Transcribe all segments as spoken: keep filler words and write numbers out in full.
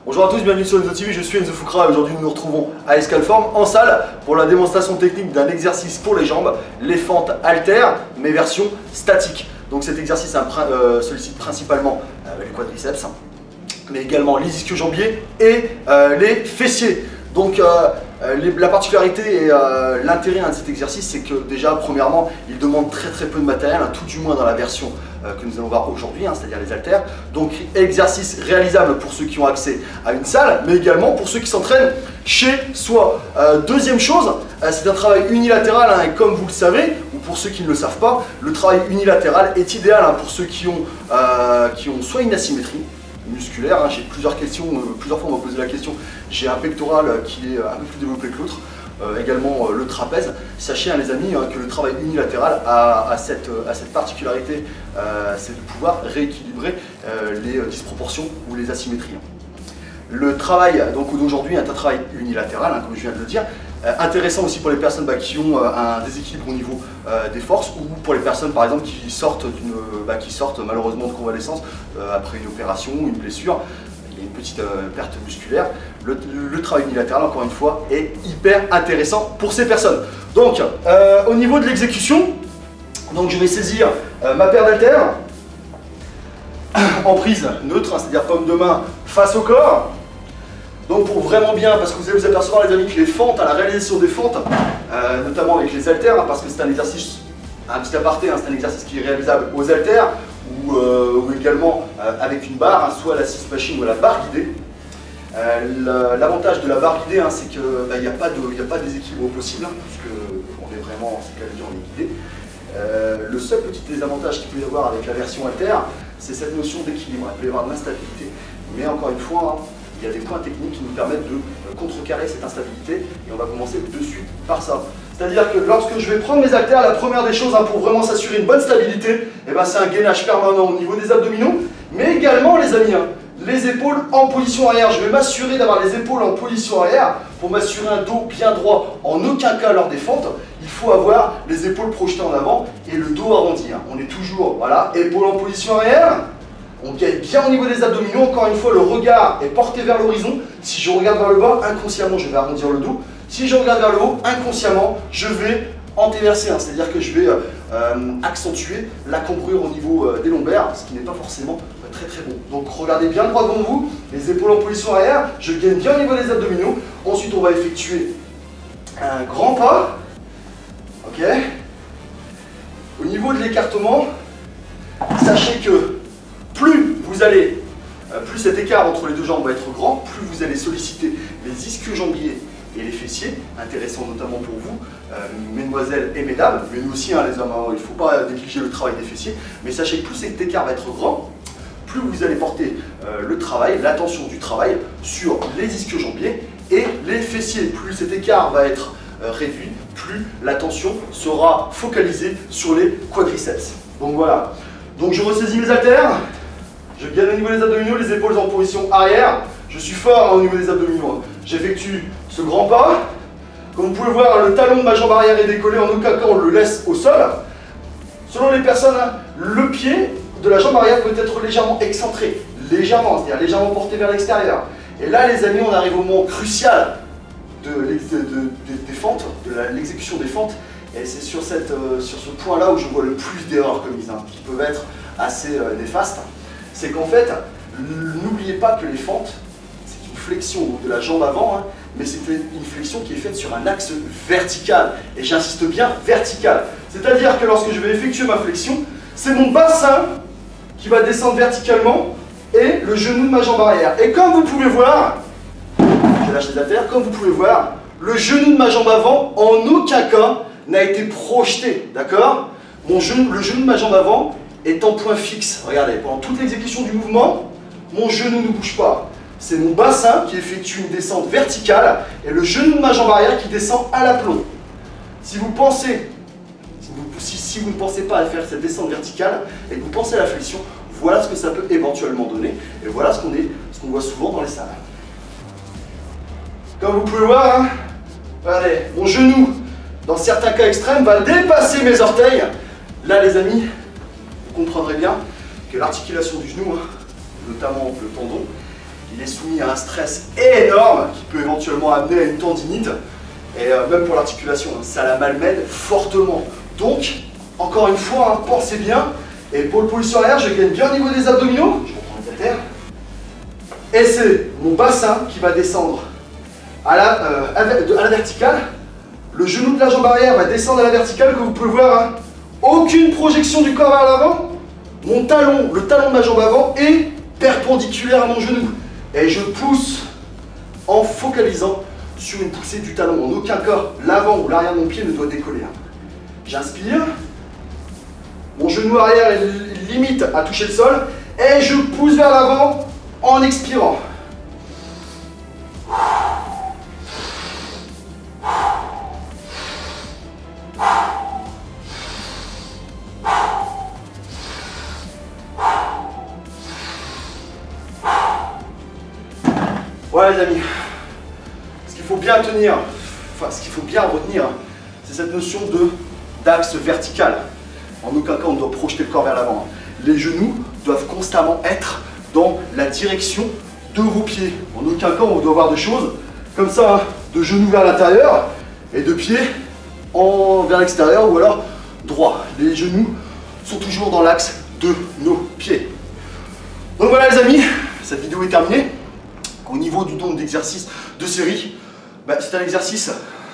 Bonjour à tous, bienvenue sur Enzo T V, je suis Enzo Foucra et aujourd'hui nous nous retrouvons à Escalform en salle pour la démonstration technique d'un exercice pour les jambes, les fentes haltères mais version statique. Donc cet exercice euh, sollicite principalement euh, les quadriceps mais également les ischio-jambiers et euh, les fessiers. Donc euh, les, la particularité et euh, l'intérêt hein, de cet exercice, c'est que déjà premièrement il demande très très peu de matériel, hein, tout du moins dans la version euh, que nous allons voir aujourd'hui, hein, c'est-à-dire les haltères. Donc exercice réalisable pour ceux qui ont accès à une salle, mais également pour ceux qui s'entraînent chez soi. Euh, deuxième chose, euh, c'est un travail unilatéral, hein, et comme vous le savez, ou pour ceux qui ne le savent pas, le travail unilatéral est idéal hein, pour ceux qui ont, euh, qui ont soit une asymétrie musculaire, hein. J'ai plusieurs questions, euh, plusieurs fois on m'a posé la question, j'ai un pectoral euh, qui est un peu plus développé que l'autre, euh, également euh, le trapèze. Sachez hein, les amis hein, que le travail unilatéral a, a, cette, a cette particularité, euh, c'est de pouvoir rééquilibrer euh, les disproportions ou les asymétries. Le travail d'aujourd'hui est un travail unilatéral, hein, comme je viens de le dire, euh, intéressant aussi pour les personnes bah, qui ont euh, un déséquilibre au niveau euh, des forces, ou pour les personnes par exemple qui sortent, bah, qui sortent malheureusement de convalescence euh, après une opération ou une blessure, il y a une petite euh, perte musculaire. Le, le travail unilatéral, encore une fois, est hyper intéressant pour ces personnes. Donc, euh, au niveau de l'exécution, donc je vais saisir euh, ma paire d'haltères en prise neutre, hein, c'est-à-dire paume de main face au corps. Donc pour vraiment bien, parce que vous allez vous apercevoir les amis que les fentes, à la réalisation des fentes, euh, notamment avec les haltères, hein, parce que c'est un exercice, un petit aparté, hein, c'est un exercice qui est réalisable aux haltères, ou, euh, ou également euh, avec une barre, hein, soit la six machine ou la barre guidée. Euh, L'avantage de la barre guidée, hein, c'est qu'il bah, n'y a pas de, y a pas de déséquilibre possible, hein, puisque on est vraiment, c'est qu'à dire, on est guidé. Euh, le seul petit désavantage qu'il peut y avoir avec la version haltère, c'est cette notion d'équilibre. Il peut y avoir de l'instabilité, mais encore une fois, hein, il y a des points techniques qui nous permettent de contrecarrer cette instabilité et on va commencer de suite par ça. C'est-à-dire que lorsque je vais prendre mes haltères, la première des choses hein, pour vraiment s'assurer une bonne stabilité, eh ben, c'est un gainage permanent au niveau des abdominaux, mais également les amis, hein, les épaules en position arrière. Je vais m'assurer d'avoir les épaules en position arrière pour m'assurer un dos bien droit. En aucun cas lors des fentes, il faut avoir les épaules projetées en avant et le dos arrondi. Hein. On est toujours, voilà, épaules en position arrière. On gagne bien au niveau des abdominaux, encore une fois le regard est porté vers l'horizon. Si je regarde vers le bas, inconsciemment je vais arrondir le dos. Si je regarde vers le haut, inconsciemment je vais antéverser, hein, c'est-à-dire que je vais euh, accentuer la cambrure au niveau euh, des lombaires, ce qui n'est pas forcément euh, très très bon. Donc regardez bien droit devant vous, les épaules en position arrière, je gagne bien au niveau des abdominaux. Ensuite on va effectuer un grand pas, ok. Au niveau de l'écartement, sachez que plus vous allez, euh, plus cet écart entre les deux jambes va être grand, plus vous allez solliciter les ischio-jambiers et les fessiers, intéressant notamment pour vous, euh, mesdemoiselles et mesdames, mais nous aussi hein, les hommes, hein, il ne faut pas négliger le travail des fessiers, mais sachez que plus cet écart va être grand, plus vous allez porter euh, le travail, l'attention du travail sur les ischio-jambiers et les fessiers. Plus cet écart va être euh, réduit, plus l'attention sera focalisée sur les quadriceps. Donc voilà, donc je ressaisis mes haltères. Je gagne au niveau des abdominaux, les épaules en position arrière. Je suis fort hein, au niveau des abdominaux. J'effectue ce grand pas. Comme vous pouvez voir, le talon de ma jambe arrière est décollé. En aucun cas on le laisse au sol. Selon les personnes, hein, le pied de la jambe arrière peut être légèrement excentré. Légèrement, c'est-à-dire légèrement porté vers l'extérieur. Et là les amis, on arrive au moment crucial de, de, de, de, des fentes, de l'exécution des fentes. Et c'est sur, cette, euh, sur ce point-là où je vois le plus d'erreurs commises, hein, qui peuvent être assez euh, néfastes. C'est qu'en fait, n'oubliez pas que les fentes, c'est une flexion de la jambe avant, hein, mais c'est une flexion qui est faite sur un axe vertical. Et j'insiste bien, vertical. C'est-à-dire que lorsque je vais effectuer ma flexion, c'est mon bassin qui va descendre verticalement et le genou de ma jambe arrière. Et comme vous pouvez voir, je lâche les haltères, comme vous pouvez voir, le genou de ma jambe avant, en aucun cas, n'a été projeté, d'accord? Mon genou, le genou de ma jambe avant est en point fixe. Regardez, pendant toute l'exécution du mouvement, mon genou ne bouge pas. C'est mon bassin qui effectue une descente verticale et le genou de ma jambe arrière qui descend à l'aplomb. Si vous pensez, si vous, si, si vous ne pensez pas à faire cette descente verticale et que vous pensez à la flexion, voilà ce que ça peut éventuellement donner et voilà ce qu'on ce qu'on voit souvent dans les salles. Comme vous pouvez voir, hein, regardez, mon genou, dans certains cas extrêmes, va dépasser mes orteils. Là les amis, vous comprendrez bien que l'articulation du genou, hein, notamment le tendon, il est soumis à un stress énorme qui peut éventuellement amener à une tendinite. Et euh, même pour l'articulation, hein, ça la malmène fortement. Donc, encore une fois, hein, pensez bien. Et pour le position arrière, je gagne bien au niveau des abdominaux. Je reprends le haltère. Et c'est mon bassin qui va descendre à la, euh, à la, à la verticale. Le genou de la jambe arrière va descendre à la verticale, que vous pouvez voir. Hein. Aucune projection du corps vers l'avant. Mon talon, le talon de ma jambe avant est perpendiculaire à mon genou. Et je pousse en focalisant sur une poussée du talon. En aucun cas, l'avant ou l'arrière de mon pied ne doit décoller. Hein. J'inspire. Mon genou arrière est limite à toucher le sol. Et je pousse vers l'avant en expirant. Voilà les amis, ce qu'il faut bien tenir, enfin ce qu'il faut bien retenir, c'est cette notion de d'axe vertical. En aucun cas on ne doit projeter le corps vers l'avant. Les genoux doivent constamment être dans la direction de vos pieds. En aucun cas on doit avoir des choses comme ça, hein, de genoux vers l'intérieur et de pieds en, vers l'extérieur ou alors droit. Les genoux sont toujours dans l'axe de nos pieds. Donc voilà les amis, cette vidéo est terminée. Au niveau du nombre d'exercices de séries, bah, c'est un exercice,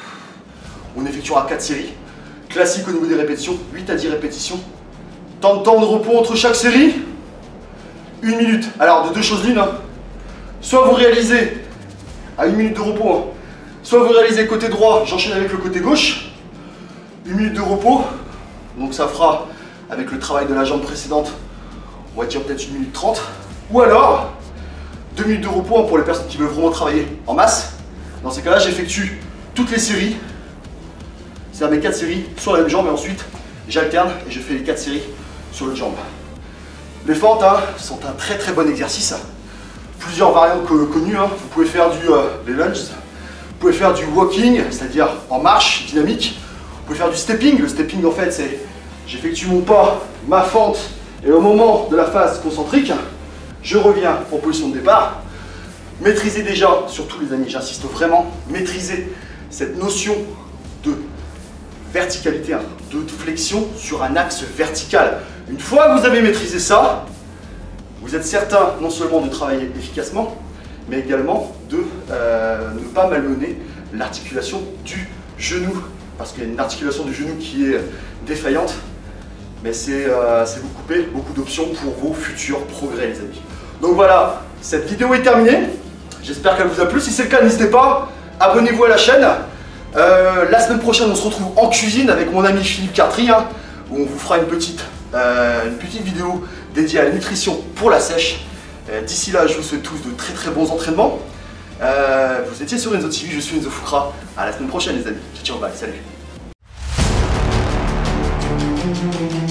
on effectuera quatre séries. Classique au niveau des répétitions, huit à dix répétitions. Temps de temps de repos entre chaque série, une minute. Alors de deux choses l'une, hein. Soit vous réalisez à une minute de repos, hein. Soit vous réalisez côté droit, j'enchaîne avec le côté gauche, une minute de repos, donc ça fera avec le travail de la jambe précédente, on va dire peut-être une minute trente. Ou alors, deux minutes de repos pour les personnes qui veulent vraiment travailler en masse. Dans ces cas-là, j'effectue toutes les séries. C'est-à-dire mes quatre séries sur la même jambe et ensuite j'alterne et je fais les quatre séries sur l'autre jambe. Les fentes hein, sont un très très bon exercice. Plusieurs variantes connues. Hein. Vous pouvez faire du, euh, les lunges, vous pouvez faire du walking, c'est-à-dire en marche dynamique. Vous pouvez faire du stepping. Le stepping en fait c'est j'effectue mon pas, ma fente et au moment de la phase concentrique, je reviens en position de départ. Maîtrisez déjà, surtout les amis, j'insiste vraiment, maîtrisez cette notion de verticalité, hein, de flexion sur un axe vertical. Une fois que vous avez maîtrisé ça, vous êtes certain non seulement de travailler efficacement, mais également de euh, ne pas malmener l'articulation du genou. Parce qu'il y a une articulation du genou qui est défaillante, mais c'est euh, vous couper beaucoup d'options pour vos futurs progrès les amis. Donc voilà, cette vidéo est terminée. J'espère qu'elle vous a plu. Si c'est le cas, n'hésitez pas, abonnez-vous à la chaîne. Euh, la semaine prochaine, on se retrouve en cuisine avec mon ami Philippe Cartry, hein, où on vous fera une petite, euh, une petite vidéo dédiée à la nutrition pour la sèche. Euh, D'ici là, je vous souhaite tous de très très bons entraînements. Euh, vous étiez sur Enzo T V, je suis Enzo Foucra. À la semaine prochaine les amis. Ciao, ciao, bye, salut.